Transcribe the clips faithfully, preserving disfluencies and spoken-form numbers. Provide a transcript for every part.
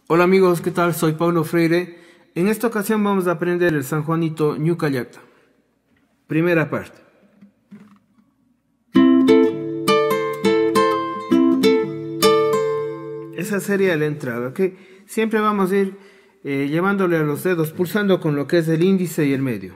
Hola amigos, ¿qué tal? Soy Paulo Freire. En esta ocasión vamos a aprender el San Juanito Ñucallacta. Primera parte. Esa sería la entrada, ¿ok? Siempre vamos a ir eh, llevándole a los dedos, pulsando con lo que es el índice y el medio.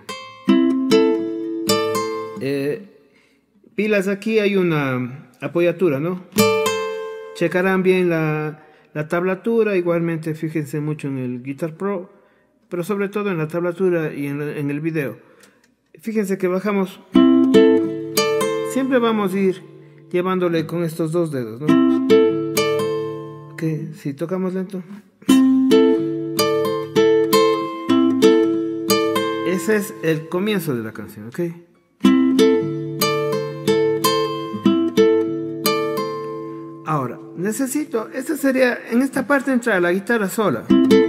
Eh, pilas, aquí hay una apoyatura, ¿no? Checarán bien la... La tablatura, igualmente fíjense mucho en el Guitar Pro, pero sobre todo en la tablatura y en, la, en el video. Fíjense que bajamos, siempre vamos a ir llevándole con estos dos dedos, ¿no? Ok, si tocamos lento. Ese es el comienzo de la canción, ¿ok? Ahora, necesito, esta sería, en esta parte entra la guitarra sola.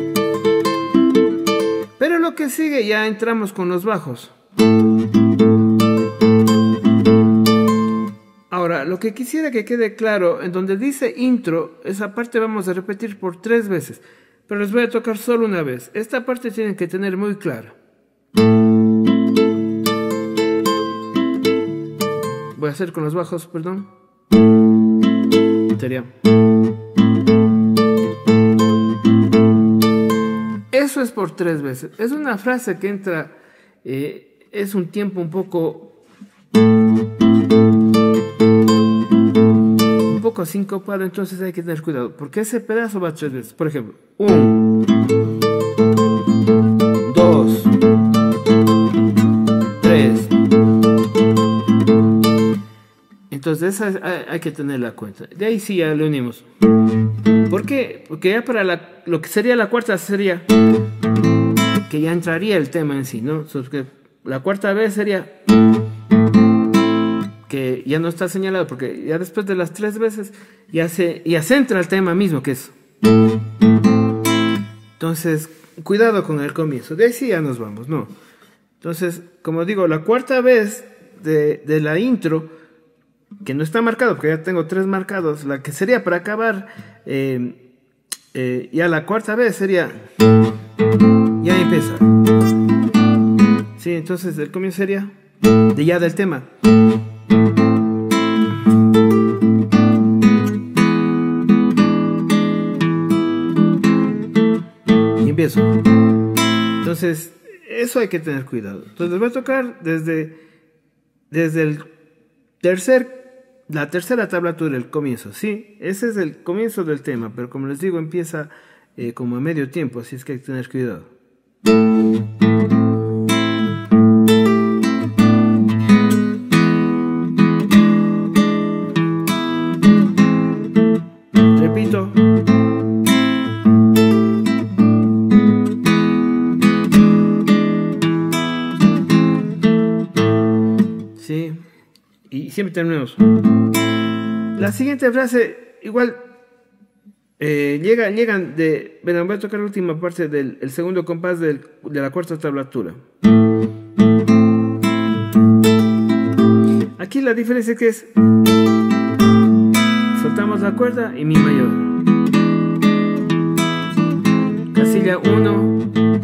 Pero lo que sigue ya entramos con los bajos. Ahora, lo que quisiera que quede claro, en donde dice intro, esa parte vamos a repetir por tres veces. Pero les voy a tocar solo una vez. Esta parte tienen que tener muy clara. Voy a hacer con los bajos, perdón. Sería. Eso es por tres veces. Es una frase que entra, eh, es un tiempo un poco un poco sincopado, entonces hay que tener cuidado, porque ese pedazo va tres veces. Por ejemplo, uno, dos, tres. Entonces esa hay que tenerla en cuenta. De ahí sí ya le unimos. ¿Por qué? Porque ya para la, lo que sería la cuarta sería que ya entraría el tema en sí, ¿no? Porque la cuarta vez sería que ya no está señalado, porque ya después de las tres veces ya se, ya se entra el tema mismo, que es. Entonces, cuidado con el comienzo. De ahí sí ya nos vamos, ¿no? Entonces, como digo, la cuarta vez de, de la intro, que no está marcado, porque ya tengo tres marcados, la que sería para acabar, eh, eh, ya la cuarta vez sería, ya empieza. Sí, entonces el comienzo sería de ya del tema. Y empiezo. Entonces, eso hay que tener cuidado. Entonces voy a tocar desde, desde el tercer La tercera tablatura, el comienzo, sí, ese es el comienzo del tema, pero como les digo, empieza eh, como a medio tiempo, así es que hay que tener cuidado. Repito. Sí, y siempre terminamos. La siguiente frase, igual, eh, llega, llegan de... Bueno, voy a tocar la última parte del el segundo compás del, de la cuarta tablatura. Aquí la diferencia es que es... Soltamos la cuerda y mi mayor. Casilla uno.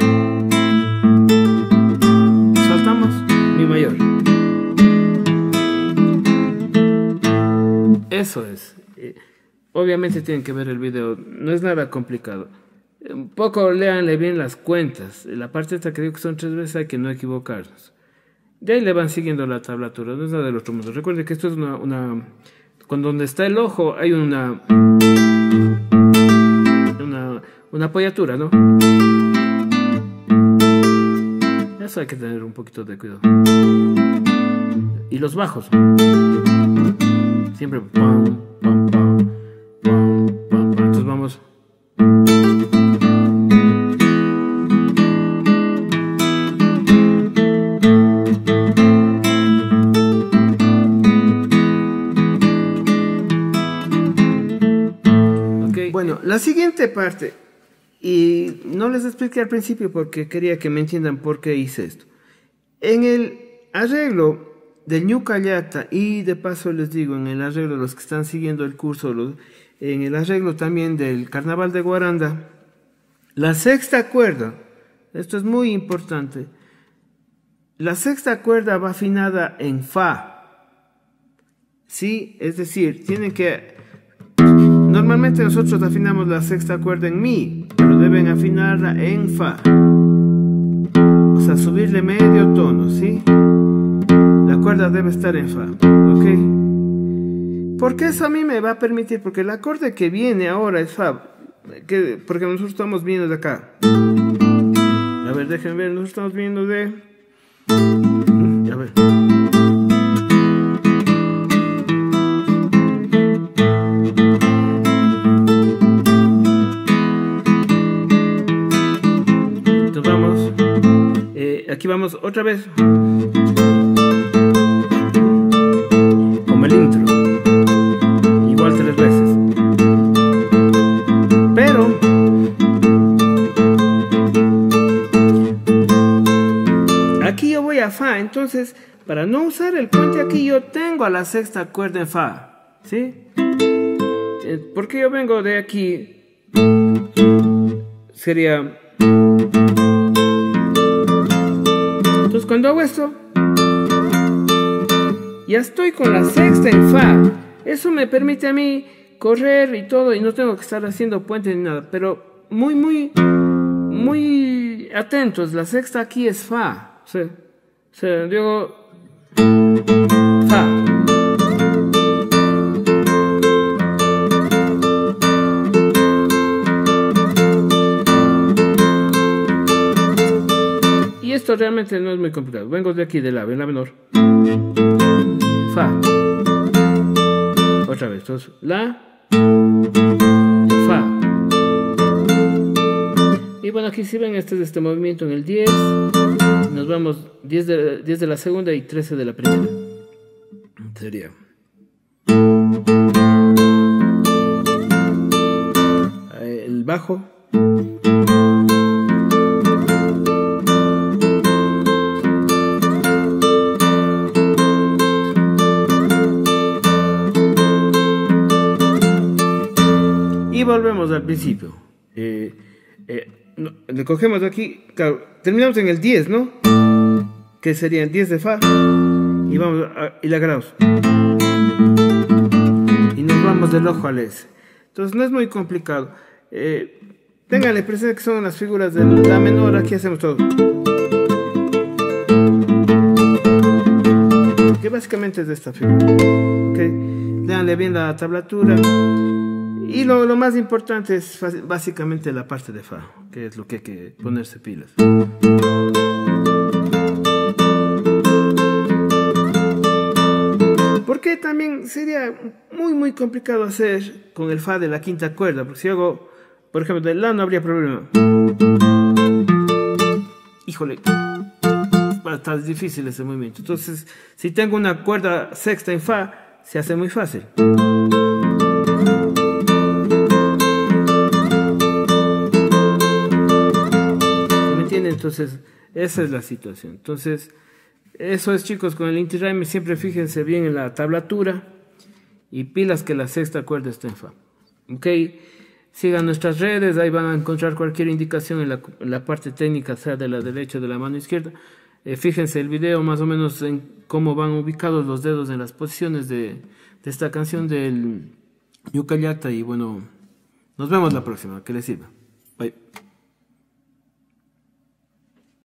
Soltamos mi mayor. Eso es. Obviamente tienen que ver el video, no es nada complicado. Un poco léanle bien las cuentas. La parte esta que digo que son tres veces hay que no equivocarnos. De ahí le van siguiendo la tablatura, no es nada del otro mundo. Recuerden que esto es una... una con donde está el ojo hay una... Una, una apoyatura, ¿no? Eso hay que tener un poquito de cuidado. Y los bajos. Siempre pam, pam, pam, pam, pam, pam. Entonces vamos. Okay. Bueno, la siguiente parte, y no les expliqué al principio porque quería que me entiendan por qué hice esto. En el arreglo del Ñucallacta, y de paso les digo, en el arreglo, los que están siguiendo el curso, los, en el arreglo también del Carnaval de Guaranda, La sexta cuerda, esto es muy importante, la sexta cuerda va afinada en Fa, ¿sí? Es decir, tienen que, normalmente nosotros afinamos la sexta cuerda en Mi, pero deben afinarla en Fa, o sea, subirle medio tono, ¿sí? La cuerda debe estar en Fa, ¿ok? Porque eso a mí me va a permitir, porque el acorde que viene ahora es Fa, que, porque nosotros estamos viendo de acá. A ver, déjenme ver, nosotros estamos viendo de... A ver. Entonces vamos, eh, aquí vamos otra vez. Como el intro. Igual tres veces. Pero aquí yo voy a Fa, entonces para no usar el puente aquí yo tengo a la sexta cuerda en Fa, ¿sí? Porque yo vengo de aquí, sería... Entonces cuando hago esto, ya estoy con la sexta en Fa. Eso me permite a mí correr y todo, y no tengo que estar haciendo puente ni nada, pero muy, muy, muy atentos, la sexta aquí es Fa, o sea, o sea digo, Fa, y esto realmente no es muy complicado. Vengo de aquí de la, en la menor, Fa, otra vez, entonces, La, Fa. Y bueno, aquí si ven, este es este movimiento en el diez. Nos vamos diez de, diez de la segunda y trece de la primera. Sería. El bajo. Y volvemos al principio. Eh, eh, no, le cogemos aquí, claro, terminamos en el diez, ¿no? Que sería el diez de Fa. Y vamos a, y la gramos. Y nos vamos del ojo al S. Entonces no es muy complicado. Eh, ténganle presente que son las figuras de La menor. Aquí hacemos todo. Que básicamente es de esta figura. ¿Ok? Léanle bien la tablatura. Y lo, lo más importante es básicamente la parte de Fa, que es lo que hay que ponerse pilas. Porque también sería muy muy complicado hacer con el Fa de la quinta cuerda, porque si hago, por ejemplo, del La no habría problema. Híjole, está difícil ese movimiento. Entonces, si tengo una cuerda sexta en Fa, se hace muy fácil. Entonces, esa es la situación. Entonces, eso es, chicos, con el Inti Raymi. Siempre fíjense bien en la tablatura y pilas que la sexta cuerda está en Fa. Ok, sigan nuestras redes, ahí van a encontrar cualquier indicación en la, en la parte técnica, sea de la derecha o de la mano izquierda. Eh, fíjense el video más o menos en cómo van ubicados los dedos en las posiciones de, de esta canción del Ucayata. Y bueno, nos vemos la próxima. Que les sirva. Bye.